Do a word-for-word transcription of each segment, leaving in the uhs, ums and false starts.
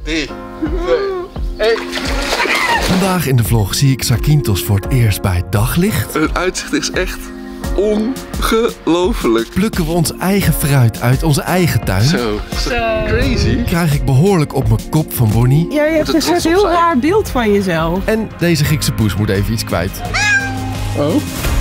drie, twee, één. Vandaag in de vlog zie ik Zakynthos voor het eerst bij daglicht. Het uitzicht is echt ongelooflijk. Plukken we ons eigen fruit uit onze eigen tuin. Zo, zo. Crazy. Krijg ik behoorlijk op mijn kop van Bonnie. Ja, je hebt een soort heel raar beeld van jezelf. En deze Griekse poes moet even iets kwijt. Oh.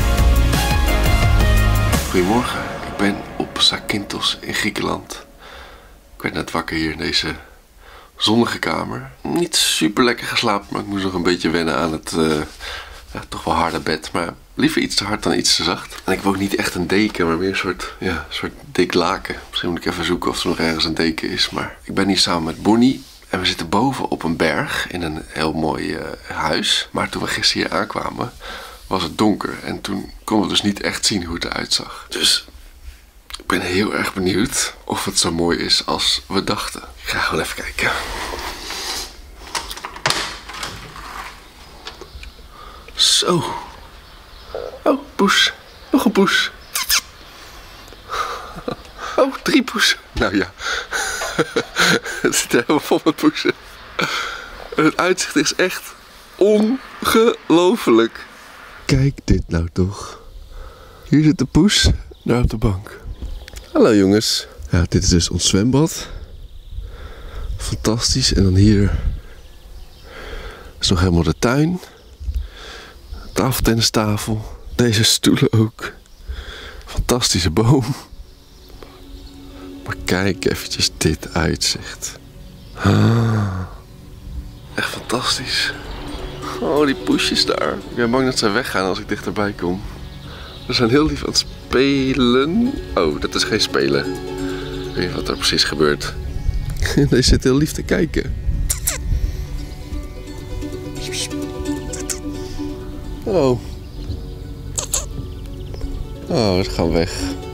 Goedemorgen, ik ben op Zakynthos in Griekenland. Ik werd net wakker hier in deze zonnige kamer. Niet super lekker geslapen, maar ik moest nog een beetje wennen aan het uh, ja, toch wel harde bed. Maar liever iets te hard dan iets te zacht. En ik heb ook niet echt een deken, maar meer een soort, ja, een soort dik laken. Misschien moet ik even zoeken of er nog ergens een deken is. Maar ik ben hier samen met Bonnie. En we zitten boven op een berg in een heel mooi uh, huis. Maar toen we gisteren hier aankwamen, was het donker. En toen konden we dus niet echt zien hoe het eruit zag. Dus ik ben heel erg benieuwd of het zo mooi is als we dachten. Ik ga gewoon even kijken. Zo. Oh, poes. Nog een poes. Oh, drie poes. Nou ja. Het zit er helemaal vol met poesen. Het uitzicht is echt ongelooflijk. Kijk dit nou toch. Hier zit de poes, daar op de bank. Hallo jongens. Ja, dit is dus ons zwembad. Fantastisch. En dan hier is nog helemaal de tuin. Tafeltennistafel. Deze stoelen ook. Fantastische boom. Maar kijk eventjes dit uitzicht. Ah, echt fantastisch. Oh, die poesjes daar. Ik ben bang dat ze weggaan als ik dichterbij kom. We zijn heel lief aan het spelen. Oh, dat is geen spelen. Ik weet niet wat er precies gebeurt. Deze zit heel lief te kijken. Oh. Oh, we gaan weg.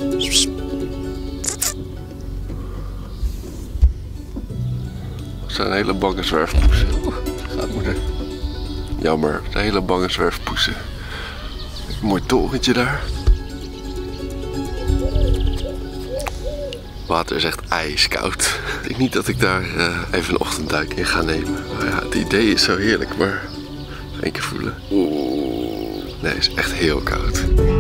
We zijn een hele bange zwerfpoesen. Oeh, gaat moeder. Jammer, een hele bange zwerfpoesen. Een mooi torentje daar. Water is echt ijskoud. Ik denk niet dat ik daar uh, even een ochtendduik in ga nemen. Maar ja, het idee is zo heerlijk, maar één keer voelen. Oeh, nee, het is echt heel koud.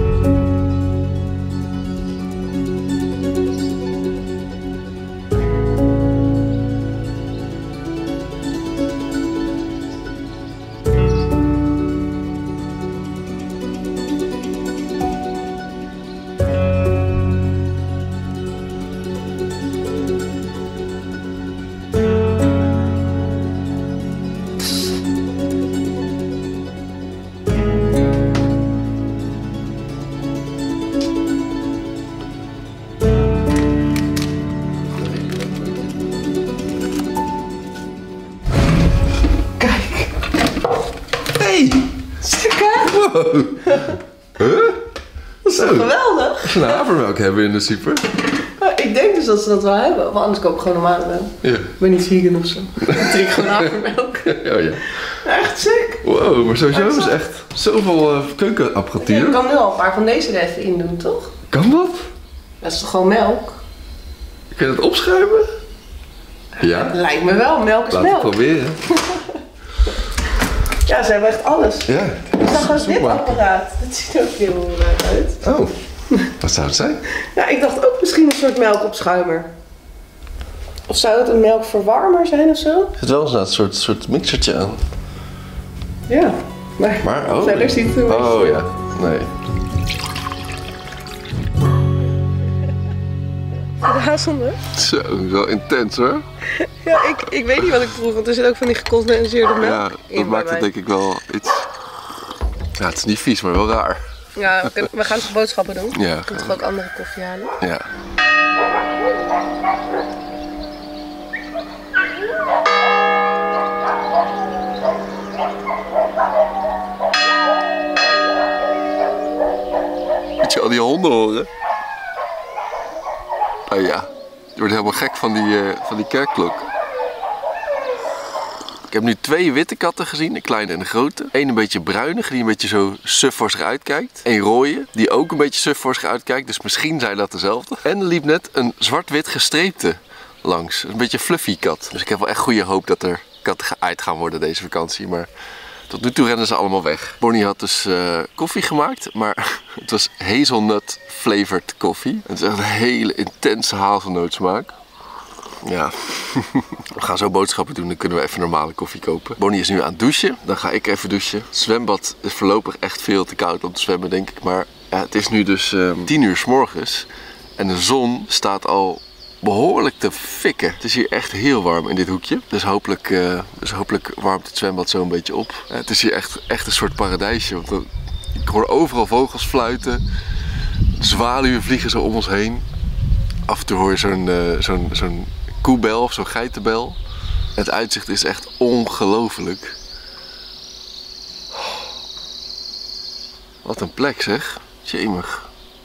Wow. Huh? Dat is toch geweldig? Als we een havermelk hebben in de super. Ja, ik denk dus dat ze dat wel hebben, maar anders koop ik gewoon normale melk. Ja. Ik ben niet vegan of zo. Ik drink gewoon havermelk. Oh ja. Echt sick. Wow, maar sowieso is echt zoveel uh, keukenapparatuur. Je kan nu al een paar van deze er even in doen, toch? Kan dat? Dat is toch gewoon melk? Kun je dat opschuiven? Ja. Lijkt me wel, melk is Laat melk. het proberen. Ja, ze hebben echt alles. Ja. Ik zag ook dit apparaat. Dat ziet er ook heel leuk uit. Oh, wat zou het zijn? Ja, ik dacht ook misschien een soort melkopschuimer. Of zou het een melkverwarmer zijn of zo? Er zit wel een soort, soort mixertje aan. Ja, maar, Maar oh. verder ziet het er wel. Oh ja, nee. De hazelde? Zo, wel intens hoor. Ja, ik, ik weet niet wat ik proef, want er zit ook van die gecondenseerde melk Ja, in. dat maakt het denk ik wel iets... Ja, het is niet vies, maar wel raar. Ja, we, kunnen, we gaan toch boodschappen doen? Ja. Je kunt toch ook andere koffie halen? Ja. Moet je al die honden horen? Oh ja, je wordt helemaal gek van die, uh, van die kerkklok. Ik heb nu twee witte katten gezien, een kleine en een grote. Eén een beetje bruinig, die een beetje zo suf voor zich uitkijkt. Eén rode, die ook een beetje suf voor zich uitkijkt, dus misschien zijn dat dezelfde. En er liep net een zwart-wit gestreepte langs. Een beetje een fluffy kat. Dus ik heb wel echt goede hoop dat er katten geaaid gaan worden deze vakantie. Maar tot nu toe rennen ze allemaal weg. Bonnie had dus uh, koffie gemaakt, maar het was hazelnut flavored koffie. Het is echt een hele intense hazelnootsmaak. Ja, we gaan zo boodschappen doen, dan kunnen we even normale koffie kopen. Bonnie is nu aan het douchen, dan ga ik even douchen. Het zwembad is voorlopig echt veel te koud om te zwemmen, denk ik. Maar ja, het is nu dus um, tien uur 's morgens en de zon staat al behoorlijk te fikken. Het is hier echt heel warm in dit hoekje. Dus hopelijk, uh, dus hopelijk warmt het zwembad zo een beetje op. Uh, het is hier echt, echt een soort paradijsje. Want dan, ik hoor overal vogels fluiten. Zwaluwen vliegen zo om ons heen. Af en toe hoor je zo'n uh, zo'n zo'n koebel of zo'n geitenbel. Het uitzicht is echt ongelooflijk. Wat een plek zeg. Jemig.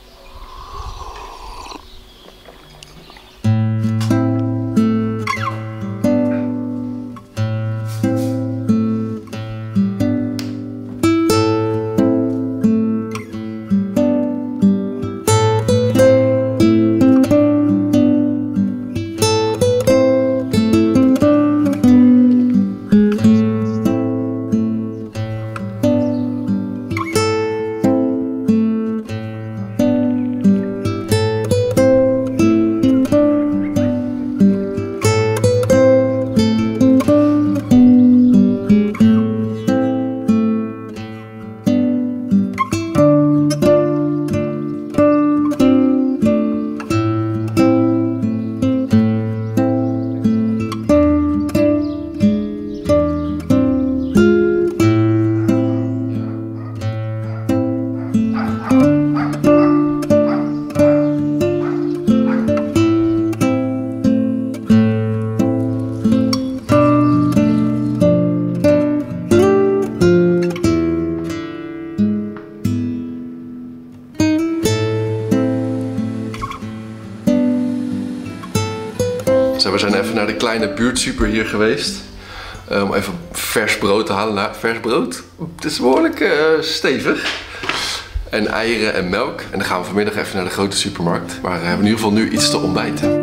We zijn even naar de kleine buurtsuper hier geweest. Uh, om even vers brood te halen. Nou, vers brood? Het is behoorlijk uh, stevig. En eieren en melk. En dan gaan we vanmiddag even naar de grote supermarkt. Maar we hebben in ieder geval nu iets te ontbijten.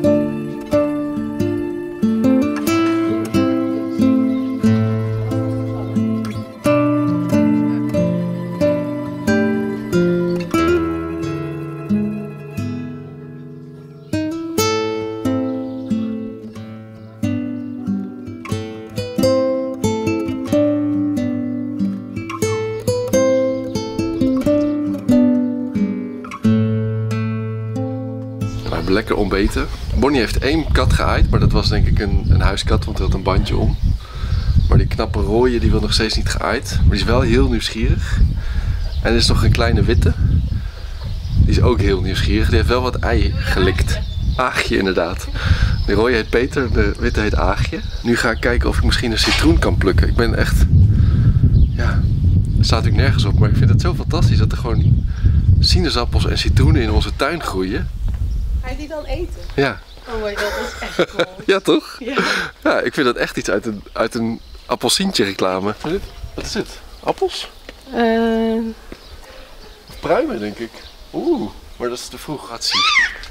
Lekker ontbeten. Bonnie heeft één kat geaaid, maar dat was denk ik een, een huiskat, want hij had een bandje om. Maar die knappe rooie die wil nog steeds niet geaaid. Maar die is wel heel nieuwsgierig. En er is nog een kleine witte. Die is ook heel nieuwsgierig. Die heeft wel wat ei gelikt. Aagje inderdaad. De rooie heet Peter, de witte heet Aagje. Nu ga ik kijken of ik misschien een citroen kan plukken. Ik ben echt... Ja, er staat natuurlijk nergens op, maar ik vind het zo fantastisch dat er gewoon sinaasappels en citroenen in onze tuin groeien. Ga je die dan eten? Ja. Oh my god, dat is echt cool. Ja, toch? Ja. Ja, ik vind dat echt iets uit een, uit een appelsientje reclame. Wat is dit? Appels? Uh... Pruimen, denk ik. Oeh, maar dat is te vroeg. Gaat zien.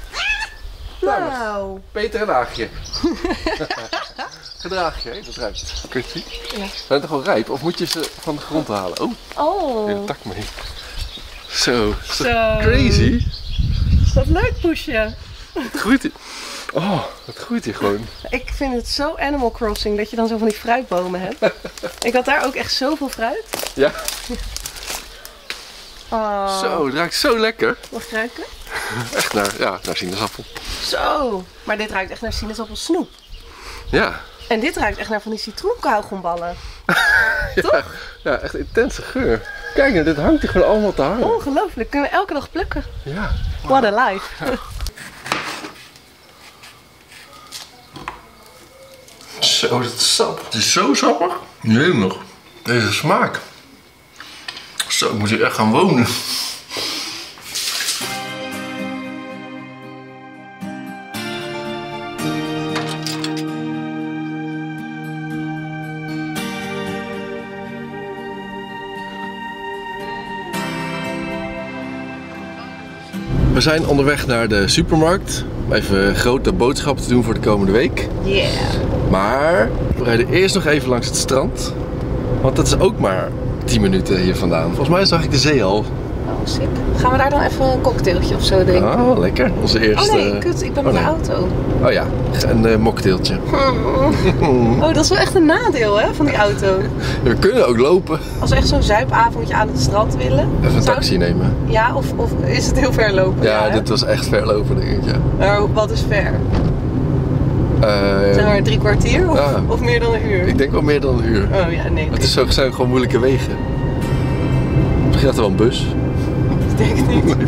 Nou. Peter en Aagje. Gedraag je, hè? Dat ruikt. Kun je het zien? Ja. Zijn het toch wel rijp? Of moet je ze van de grond halen? Oh. Oh. Hele tak mee. Zo. Is dat Zo. Crazy. Wat leuk, Poesje. Het groeit hier. Oh, het groeit hier gewoon. Ik vind het zo Animal Crossing dat je dan zo van die fruitbomen hebt. Ik had daar ook echt zoveel fruit. Ja. Oh. Zo, het ruikt zo lekker. Mag ik ruiken? Echt naar, ja, naar sinaasappel. Zo. Maar dit ruikt echt naar sinaasappelsnoep. Ja. En dit ruikt echt naar van die citroenkauwgomballen. Ja, toch? Ja, echt intense geur. Kijk nou, dit hangt hier gewoon allemaal te hangen. Ongelooflijk, kunnen we elke dag plukken. Ja. What a life. Ja. Zo, dat sap. Het is zo sappig. Nee nog. Deze smaak. Zo, ik moet hier echt gaan wonen. We zijn onderweg naar de supermarkt. even grote boodschappen te doen voor de komende week. Yeah. Maar we rijden eerst nog even langs het strand. Want dat is ook maar tien minuten hier vandaan. Volgens mij zag ik de zee al. Oh, sick. Gaan we daar dan even een cocktailtje of zo drinken? Oh, lekker. Onze eerste... Oh nee, kut, ik ben met oh, de nee. auto. Oh ja, een uh, mocktailtje. Oh, dat is wel echt een nadeel hè, van die auto. We kunnen ook lopen. Als we echt zo'n zuipavondje aan het strand willen. Even een zou- taxi nemen. Ja, of, of is het heel ver lopen? Ja, hè? dit was echt ver lopen, denk ik. Ja. Maar wat is ver? Uh, Zeg maar drie kwartier of, ja. of meer dan een uur? Ik denk wel meer dan een uur. Oh ja, nee. Het is zo, zijn gewoon moeilijke wegen. Misschien gaat er wel een bus. Ik denk het niet.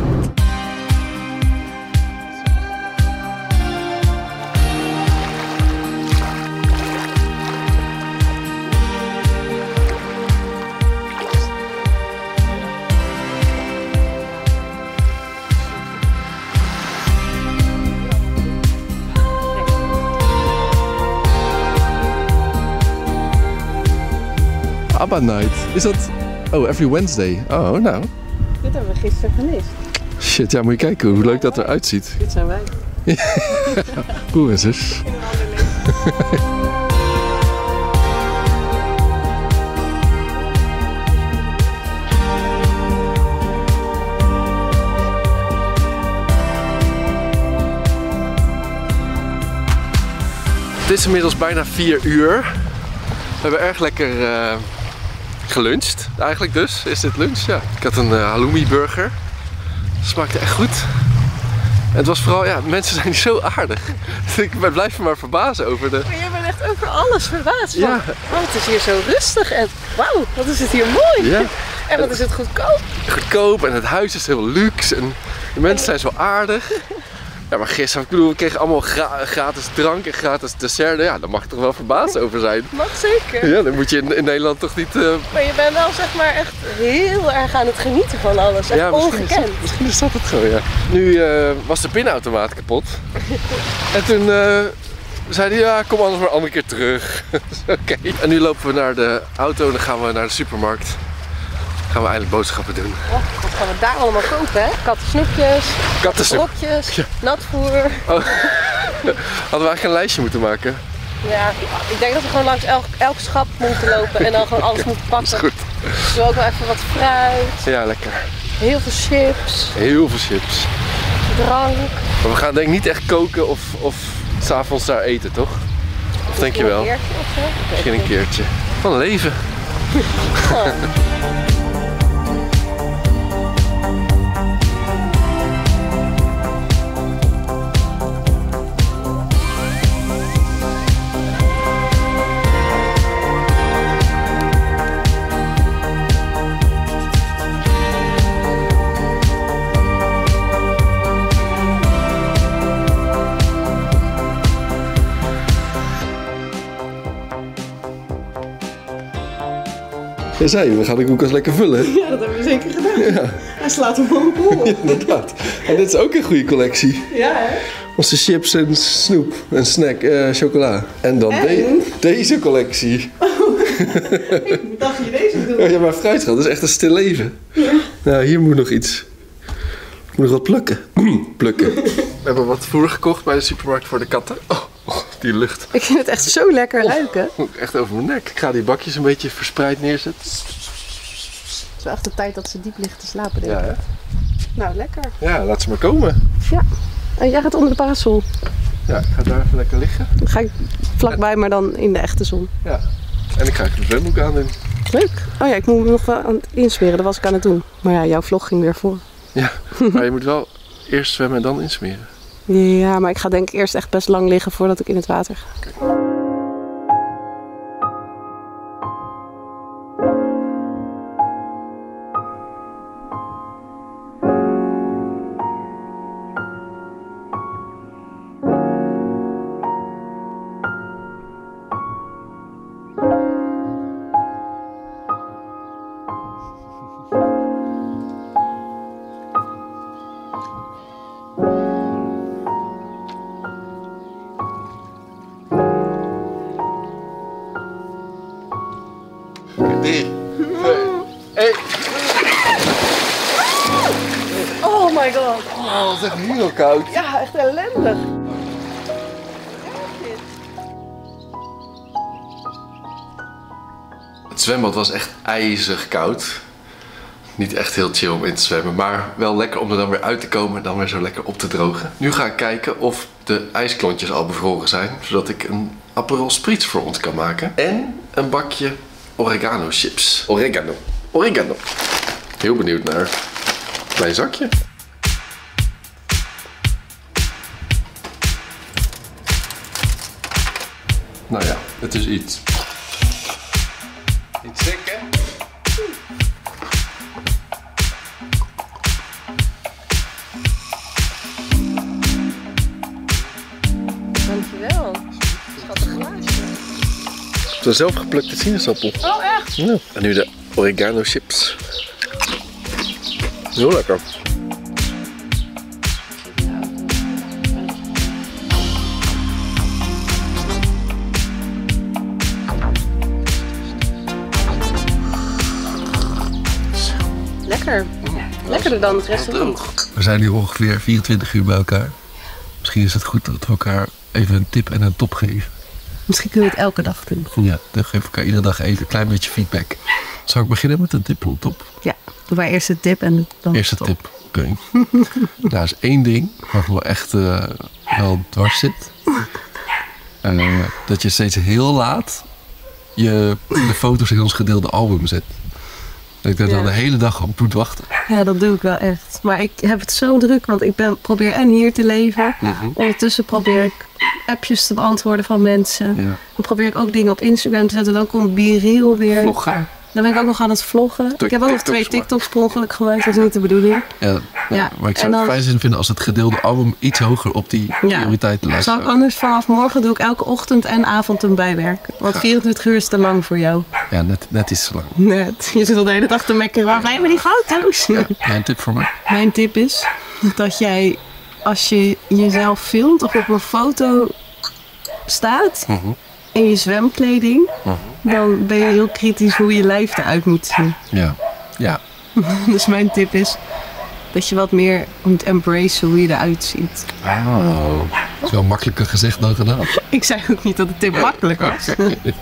ABBA Night. Is dat... Oh, every Wednesday. Oh, nou. Dit hebben we gisteren gemist. Shit, ja, moet je kijken hoe leuk dat eruit ziet. Dit zijn wij. Broer en zus. In een ander leven. Het is inmiddels bijna vier uur. We hebben erg lekker uh, geluncht. Eigenlijk dus is dit lunch, ja. Ik had een uh, halloumi burger. Smaakte echt goed. En het was vooral, ja, mensen zijn zo aardig. Ik blijf me maar verbazen over de... Maar jij bent echt over alles verbaasd van. Ja. Oh, het is hier zo rustig en wauw, wat is het hier mooi. Ja. En wat is het goedkoop. Goedkoop en het huis is heel luxe en de mensen zijn zo aardig. Ja, maar gisteren, ik bedoel, we kregen allemaal gra gratis drank en gratis dessert. Ja, daar mag ik toch wel verbaasd over zijn. Mag zeker. Ja, dan moet je in, in Nederland toch niet... Uh... Maar je bent wel zeg maar echt heel erg aan het genieten van alles. Echt ja, misschien is, ongekend. dat, misschien is dat het zo, ja. Nu uh, was de pinautomaat kapot. En toen uh, zei hij, ja, kom anders maar een andere keer terug. Oké. Okay. En nu lopen we naar de auto en dan gaan we naar de supermarkt. Gaan we eindelijk boodschappen doen. Oh, wat gaan we daar allemaal kopen, hè? Kattensnoepjes, Kattensnoep. brokjes, Ja. natvoer. Oh. Hadden we eigenlijk een lijstje moeten maken? Ja, ik denk dat we gewoon langs elk, elk schap moeten lopen en dan gewoon alles moeten pakken. Dat is goed. Dus ook wel even wat fruit, Ja, lekker. heel veel chips, Heel veel chips. drank. Maar we gaan denk ik niet echt koken of, of 's avonds daar eten, toch? Of denk je wel? Een keertje of zo? Ik weet Misschien een het keertje. Van leven. niet. Oh. Jij zei, we gaan de koelkast lekker vullen. Ja, dat hebben we zeker gedaan. Ja. Hij slaat hem gewoon vol. Ja, inderdaad. En dit is ook een goede collectie. Ja, hè? Onze chips en snoep en snack, eh, chocola. En dan En? de- deze collectie. Ik dacht je deze doen. Oh, ja, maar fruitschat, dat is echt een stil leven. Ja. Nou, hier moet nog iets. Ik moet nog wat plukken. plukken. We hebben wat voer gekocht bij de supermarkt voor de katten. Oh, oh, die lucht. Ik vind het echt zo lekker ruiken. Oh, echt over mijn nek. Ik ga die bakjes een beetje verspreid neerzetten. Het is wel echt de tijd dat ze diep liggen te slapen, denk Ja, ik. hè? Nou, lekker. Ja, laat ze maar komen. Ja. En jij gaat onder de parasol. Ja, ik ga daar even lekker liggen. Dan ga ik vlakbij, maar dan in de echte zon. Ja. En ik ga even de zwembroek aan doen. Leuk. Oh ja, ik moet me nog wel aan het insmeren. Dat was ik aan het doen. Maar ja, jouw vlog ging weer voor. Ja, maar je moet wel eerst zwemmen en dan insmeren. Ja, maar ik ga denk ik eerst echt best lang liggen voordat ik in het water ga. Okay. Drie, twee, één. Oh my my god. Oh, het is echt heel koud. Ja, echt ellendig. Het zwembad was echt ijzig koud. Niet echt heel chill om in te zwemmen, maar wel lekker om er dan weer uit te komen en dan weer zo lekker op te drogen. Nu ga ik kijken of de ijsklontjes al bevroren zijn, zodat ik een Aperol Spritz voor ons kan maken. En een bakje oregano chips. Oregano. Oregano. Heel benieuwd naar. Klein zakje. Nou ja, het is iets. Niet zeker? Dankjewel. Schattig glaasje. Zo'n zelfgeplukte sinaasappel. Oh, echt? Ja. En nu de oregano chips. Heel lekker. Lekker. Lekkerder dan het restaurant. We zijn nu ongeveer vierentwintig uur bij elkaar. Misschien is het goed dat we elkaar even een tip en een top geven. Misschien kunnen we het elke dag doen. Ja, dan geven we elkaar iedere dag even een klein beetje feedback. Zal ik beginnen met een tip en een top? Ja, doe maar eerst de tip en dan Eerste top. tip. Oké. Okay. Daar is één ding wat me echt uh, wel dwars zit. Uh, dat je steeds heel laat je de foto's in ons gedeelde album zet. Dat ik daar Ja. dan de hele dag op moet wachten. Ja, dat doe ik wel echt. Maar ik heb het zo druk, want ik ben, probeer en hier te leven. Mhm. Ondertussen probeer ik appjes te beantwoorden van mensen. Ja. Dan probeer ik ook dingen op Instagram te zetten. Dan komt BeReal weer. Vlogger. Dan ben ik ook nog aan het vloggen. Ik heb ook nog twee TikToks per ongeluk gemaakt. Dat is niet de bedoeling. Ja, ja, Ja, maar ik zou en dan- het fijn zin vinden als het gedeelde album iets hoger op die Ja. prioriteitenlijst Zal ik staat. anders vanaf morgen doe ik elke ochtend en avond een bijwerk. Want vierentwintig uur is te lang voor jou. Ja, net, net iets te lang. Net. Je zit al de hele dag te mekkeren. Waar blijven die foto's? Ja, een tip voor mij? Mijn tip is dat jij, als je jezelf filmt of op een foto staat Mhm. in je zwemkleding, dan ben je heel kritisch hoe je lijf eruit moet zien. Ja. Ja. Dus mijn tip is dat je wat meer moet embracen hoe je eruit ziet. Oh. Dat is wel makkelijker gezegd dan gedaan. Ik zei ook niet dat de tip makkelijk was.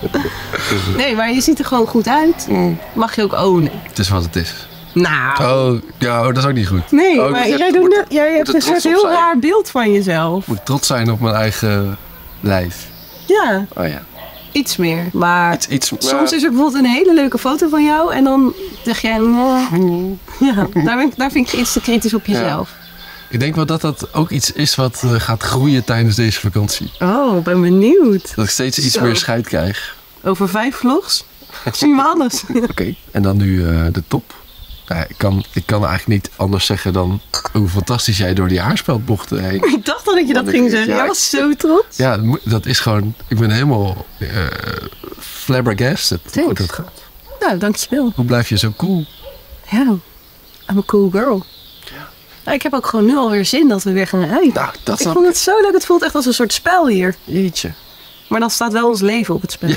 Nee, maar je ziet er gewoon goed uit. Mag je ook ownen. Het is wat het is. Nou. Oh, ja, oh, dat is ook niet goed. Nee, Oh, maar je jij, moet- doet net, jij hebt er een trots soort op heel zijn. raar beeld van jezelf. Ik moet trots zijn op mijn eigen lijf. Ja, Oh ja. iets meer. Maar Iets, iets, soms is er bijvoorbeeld een hele leuke foto van jou en dan zeg jij, "Nee." ja, daar, ben ik, daar vind ik je iets te kritisch op jezelf. Ik denk wel dat dat ook iets is wat uh, gaat groeien tijdens deze vakantie. Oh, ik ben benieuwd. Dat ik steeds iets Zo. meer scheid krijg. Over vijf vlogs zien we alles. Oké. En dan nu uh, de top. Nou, ja, ik, kan, ik kan eigenlijk niet anders zeggen dan hoe fantastisch jij door die haarspeldbochten heen. Ik dacht al dat je dat ging zeggen. Ja. Jij was zo trots. Ja, dat moet- dat is gewoon... Ik ben helemaal uh, flabbergasted hoe Thanks. dat gaat. Nou, dankjewel. Hoe blijf je zo cool? Ja, I'm a cool girl. Nou, ik heb ook gewoon nu alweer zin dat we weer gaan rijden. Nou, dat ik snap vond het zo leuk. Het voelt echt als een soort spel hier. Jeetje. Maar dan staat wel ons leven op het spel.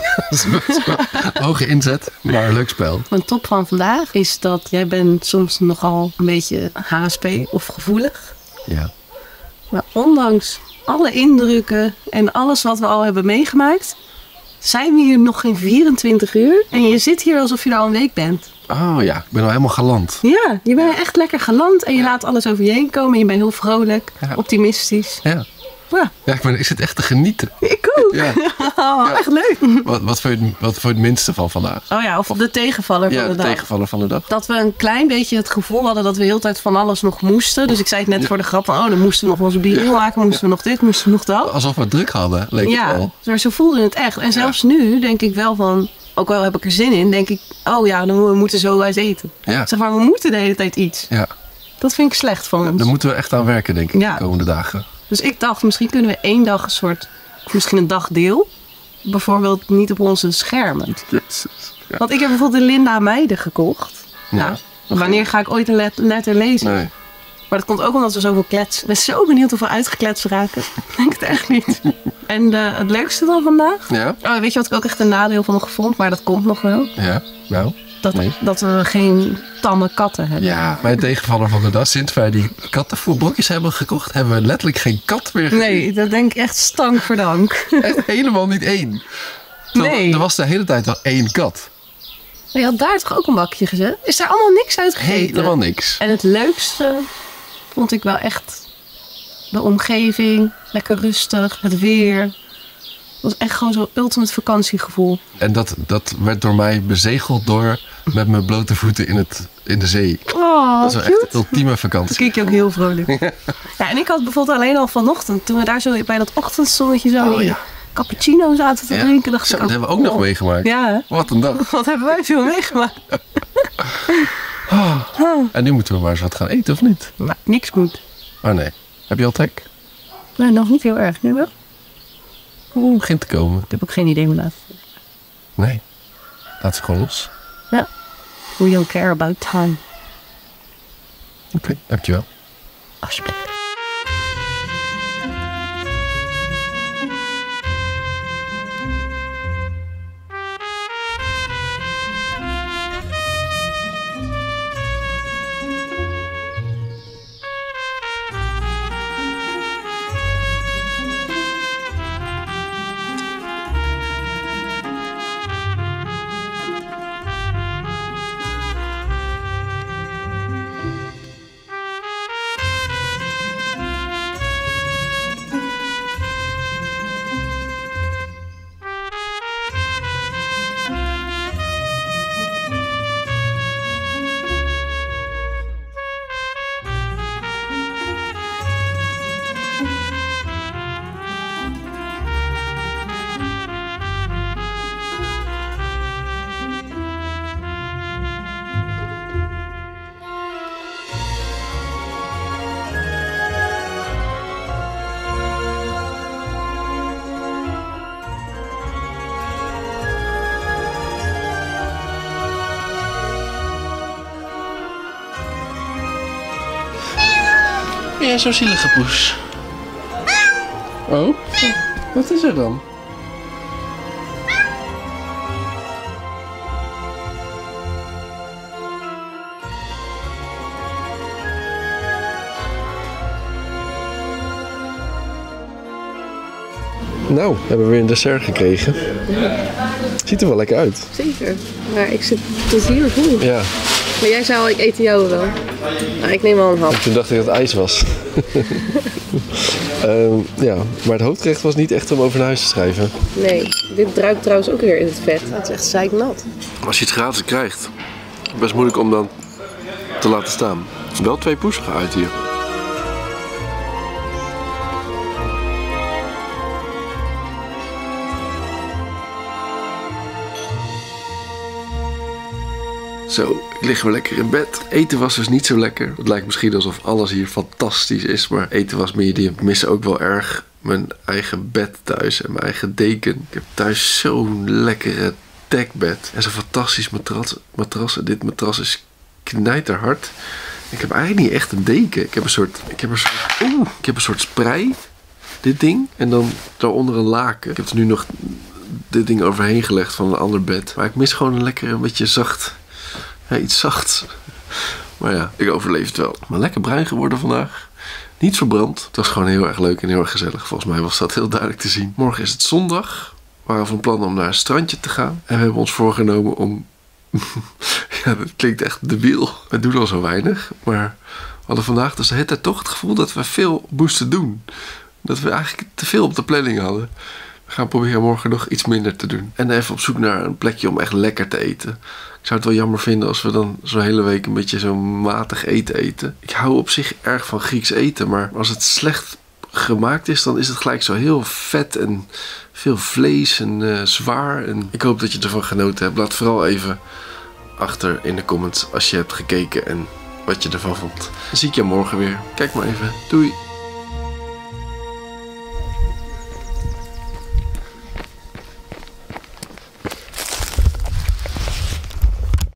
Hoge inzet, maar een leuk spel. Mijn top van vandaag is dat jij bent soms nogal een beetje H S P of gevoelig. Ja. Maar ondanks alle indrukken en alles wat we al hebben meegemaakt, zijn we hier nog geen vierentwintig uur. En je zit hier alsof je er al een week bent. Oh ja, ik ben al helemaal galant. Ja, je bent echt lekker geland en je laat alles over je heen komen. En je bent heel vrolijk, Ja. optimistisch. Ja. Ja, Ja, ik, ben, ik zit echt te genieten. ik ook. Ja. Oh, echt leuk. Wat, wat, voor je, wat voor het minste van vandaag? Oh ja, of de tegenvaller Ja, van de de dag. tegenvaller van de dag. Dat we een klein beetje het gevoel hadden dat we heel de tijd van alles nog moesten. Dus ik zei het net voor de grap van, oh, dan moesten we nog onze bier maken, moesten we nog dit, moesten we nog dat. Alsof we het druk hadden, leek het Ja, wel. maar zo voelde het echt. En zelfs nu denk ik wel van, ook al heb ik er zin in, denk ik, oh ja, dan we moeten zo uit eten. Ja. Zeg maar, we moeten de hele tijd iets. Ja, Dat vind ik slecht van ons. daar moeten we echt aan werken, denk ik, Ja. de komende dagen. Dus ik dacht, misschien kunnen we één dag een soort, of misschien een dagdeel, bijvoorbeeld niet op onze schermen. Jezus. Ja. Want ik heb bijvoorbeeld de Linda Meijden gekocht. Ja. Nou, wanneer ga ik ooit een let- letter lezen? Nee. Maar dat komt ook omdat we zoveel kletsen. Ik ben zo benieuwd of we uitgekletst raken. Ik denk het echt niet. En de, het leukste dan vandaag? Ja? Oh, weet je wat ik ook echt een nadeel van nog vond? Maar dat komt nog wel. Ja? Nou? Dat, Nee. dat we geen tamme katten hebben. Ja, mijn tegenvaller van de dag. Sinds wij die kattenvoerblokjes hebben gekocht, hebben we letterlijk geen kat meer gezien. Nee, dat denk ik echt stank voor dank. Echt helemaal niet één. Terwijl Nee. Er was de hele tijd wel één kat. Maar je had daar toch ook een bakje gezet? Is daar allemaal niks uit gegeten? Helemaal niks. En het leukste vond ik wel echt de omgeving. Lekker rustig, het weer. Het was echt gewoon zo'n ultimate vakantiegevoel. En dat, dat werd door mij bezegeld door met mijn blote voeten in, het, in de zee. Oh, Dat was wel cute. echt de ultieme Dan vakantie. keek je ook heel vrolijk. Ja, en ik had bijvoorbeeld alleen al vanochtend, toen we daar zo bij dat ochtendzonnetje zo Oh, ja. cappuccino zaten te Ja. drinken, dacht Zo, ik dat hebben we ook nog oh, meegemaakt. Ja, hè? Wat een dag. Wat hebben wij veel meegemaakt? En nu moeten we maar eens wat gaan eten, of niet? Maar niks goed. Oh nee. Heb je al trek? Nee, nog niet heel erg. Nu wel? Oeh, begint te komen. Ik heb ook geen idee meer laten. Nee. Laat ze gewoon los. Ja. We don't care about time. Oké, dankjewel. Alsjeblieft. Ja, zo'n zielige poes. Oh? Wat is er dan? Nou, hebben we weer een dessert gekregen. Ziet er wel lekker uit. Zeker. Maar ik zit tot hier vol. Ja, Maar jij zei al, ik eet de jouwe wel. Nou, ik neem al een hap. toen dacht ik dat het ijs was. Ehm, ja, maar het hoofdgerecht was niet echt om over naar huis te schrijven. Nee, dit druipt trouwens ook weer in het vet. Het is echt zeiknat. Als je iets gratis krijgt, best moeilijk om dan te laten staan. Wel twee poesigen uit hier. Zo, ik lig weer lekker in bed. Eten was dus niet zo lekker. Het lijkt misschien alsof alles hier fantastisch is, maar eten was meer. Ik mis ook wel erg mijn eigen bed thuis en mijn eigen deken. Ik heb thuis zo'n lekkere dekbed en zo'n fantastisch matras. matras. En dit matras is knijterhard. Ik heb eigenlijk niet echt een deken. Ik heb een soort, ik heb een soort, oeh, ik heb een soort sprei. Dit ding. En dan daaronder een laken. Ik heb er nu nog dit ding overheen gelegd van een ander bed. Maar ik mis gewoon een lekker, een beetje zacht. Ja, iets zachts. Maar ja, ik overleef het wel. Maar lekker bruin geworden vandaag. Niet verbrand. Het was gewoon heel erg leuk en heel erg gezellig. Volgens mij was dat heel duidelijk te zien. Morgen is het zondag. We waren van plan om naar een strandje te gaan. En we hebben ons voorgenomen om... ja, dat klinkt echt debiel. We doen al zo weinig. Maar we hadden vandaag dus de hele tijd toch het gevoel dat we veel moesten doen. Dat we eigenlijk te veel op de planning hadden. We gaan proberen morgen nog iets minder te doen. En even op zoek naar een plekje om echt lekker te eten. Ik zou het wel jammer vinden als we dan zo'n hele week een beetje zo matig eten eten. Ik hou op zich erg van Grieks eten, maar als het slecht gemaakt is, dan is het gelijk zo heel vet en veel vlees en uh, zwaar. En ik hoop dat je ervan genoten hebt. Laat vooral even achter in de comments als je hebt gekeken en wat je ervan vond. Dan zie ik je morgen weer. Kijk maar even. Doei!